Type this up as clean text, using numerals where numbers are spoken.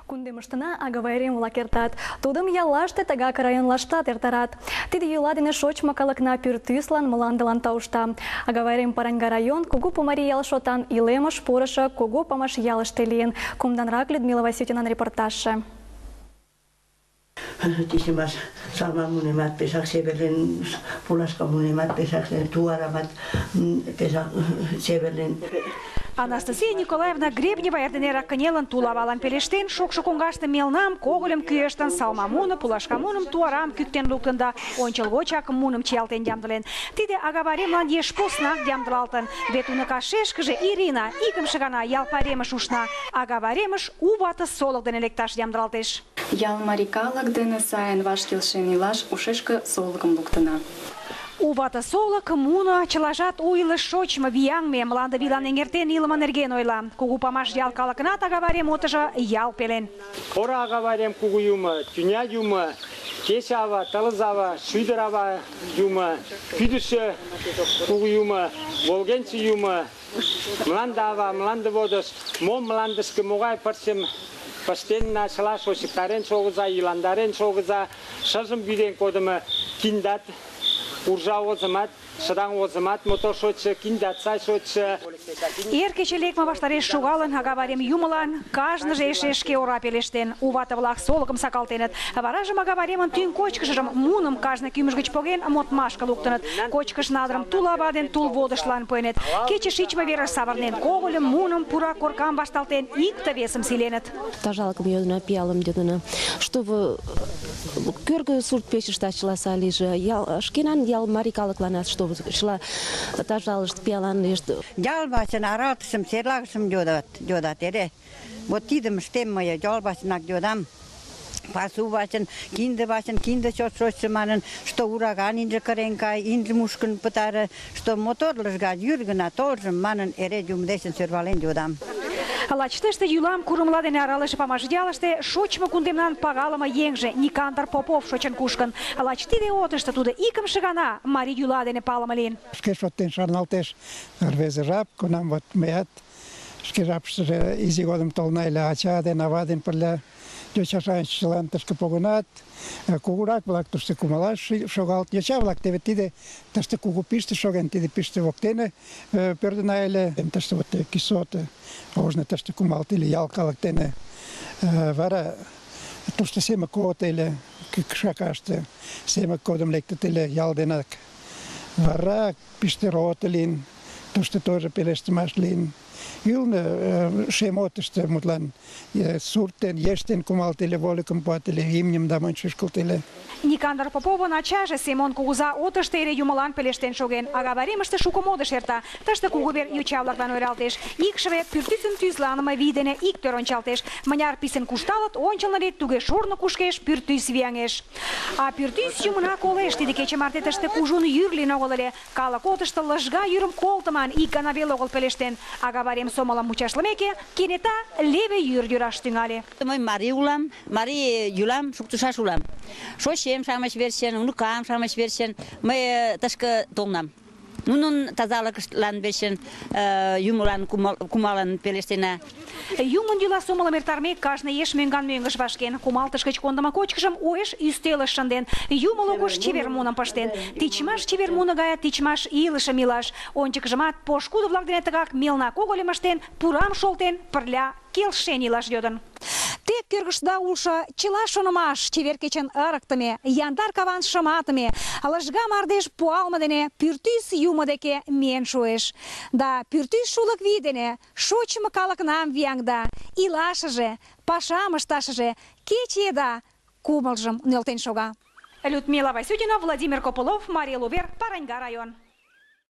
Кундемыштына аговайрем лакертат. Тудым яллаште тагак районлаштат эртарат. Тиде йӱла дене шочмо калыкна пӱртӱслан мландылан таушта. Аговайрем Параньга район Кугу Помари ял шотан илемыш пурышо Кугу Памаш ялыште лийын. Кумданрак Людмила Васютинан репортажше. Тисимас салма мунемат песак северлен пуласка мунемат песак туарамат песак северлен. Анастасия Николаевна Гребнева эрденера кынелын тулавалан пелештен, шокшо коҥгаште мелнам, когыльым кӱэштын, салма муно, пулашка муным, туарам кӱктен луктын да ончылгочак муным чиялтен ямдылен. Тиде агаваремлан еш поснак ямдылалтын, вет уныкашешкыже Ирина икымше гана ял пайремыш ушна, агаваремыш у вате солык дене лекташ ямдылалтеш. Ял марий калык дене сайын ваш келшен илаш ушешке солыкым луктына. У вате солык, муно, чылажат у илыш шочмо вияҥме, мланде вийлан эҥертен илыме нерген ойла. Кугу Памаш ял калыкынат агаварем отыжо ял пелен. Ора агаварем кугу юмо, тӱня юмо, кече ава, тылыз ава, шӱдыр ава юмо, кӱдышӧ кугу юмо, волгенче юмо, мланде ава, мланде водыш, мом мландышке могай пырчым пыштенна, чыла шочыктарен шогыза, иландарен шогыза, шыжым вӱден кодымо киндат, уржа озымат, шыдаҥ озымат мотор шочшо, киндат сай шочшо. Эр кече лекме ваштареш шогалын, агаварем юмылан кажныже эше шке ора пелештен. У вате-влак солыкым сакалтеныт. Варажым агаваремын тӱҥ кочкышыжым муным кажне кӱмыж гыч поген модмашке луктыныт. Кочкыш надырым тулава ден тулводышлан пуэныт. Кече шичме верыш савырнен, когыльым, муным, пура коркам вашталтен, икте-весым силеныт. Тажалкым йодына, пиалым йодына, чтобы кӧргӧ сурт печыште ачыласа лийже. Шкенан ял марий калыкланат, чтобы чыла тажалышт пиаланышт. Ял башын аралтышым, серлагышым йодат эре. Вот тидым ыштем мые, ял башынак йодам. Пасу башын, кинде чот шочшо манын, что ураган инже кырен кай, инже мушкын пытары, что мотор лыжга йӱр толжым манын эре юмдешын сӧрвален йодам. Лач тыште йӱлам курымла дене аралыше Памаш ялыште шочмо кундемнан пагалыме еҥже Никандр Попов шочын кушкын. Лач тиде отышто тудо икымше гана марий йӱла дене палыме лийын. Шке шотлен шарналтеш рвезе жап, кунам вот мыят шке жапыштыже изи годым толна ыле, ача ден ава ден пырля йоча-шамычлан тышке погынат, кугурак-влак тушто кумалаш шогалыт. Йоча-влак теве тиде тыште кугу пиште шоген, тиде пиште воктене пӧрдына ыле. Тыште вот кисоте ожно тыште кумалыт ыле ял калык дене. Вара тушто семык от ыле, кӱкшакаште семык годым лектыт ыле ял денак. Вара пиште рота лийын, тушто тоже пелештымаш лийын. Ylne шемотышты мутлан суртен, ештен кумалт ыле, вольыкым пуат ыле, имньым да монь шӱшкылт ыле. Никандр Поповын ачаже Семон кугыза отышто эре юмылан пелештен шоген. Агаваремыште шуко модыш эрта. Тыште кугу вер йоча-влаклан ойыралтеш. Икшыве пӱртӱсын тӱзланыме вий дене иктӧр ончалтеш. Мыняр писын кушталыт, ончылно вет туге шурно кушкеш, пӱртӱс вияҥеш. А пӱртӱс юмына колеш. Тиде кече марте тыште кужун йӱр лийын огыл ыле. Калык отышто лыжга йӱрым колтыман ик гана веле огыл пелештен. Агаварем сомылым мучашлымеке, кенета леве йӱр йӱраш тӱҥале. Мый марий улам, марий йӱлам шуктышаш улам. Шочшем-шамыч верчын, уныкам-шамыч верчын мый тышке толынам. Нунын тазалыкыштлан верчын юмылан кумалын пелештена. Юмын йӱла сомылым эртармек, кажне еш мӧҥган-мӧҥгыш вашкен. Кумалтыш гыч кондымо кочкышым уэш ӱстелыш шынден. Юмо лугыш чевер муным пыштен. Тичмаш чевер муно гае тичмаш илышым илаш. Ончыкыжымат пошкудо-влак дене тыгак мелна когыльым ыштен, пурам шолтен, пырля келшен илаш йодын. Тек кӧргыштда улшо чыла шонымаш чевер кечын ырыктыме, яндар каван шыматыме, лыжга мардеж пуалме дене пӱртӱс юмо деке миен шуэш. Да пӱртӱс шулык вий дене шочмо калыкнам вияҥда, илашыже, пашам ышташыже кече еда кумылжым нӧлтен шога. Людмила Васютина, Владимир Копылов, Мария Лувер, Параньга район.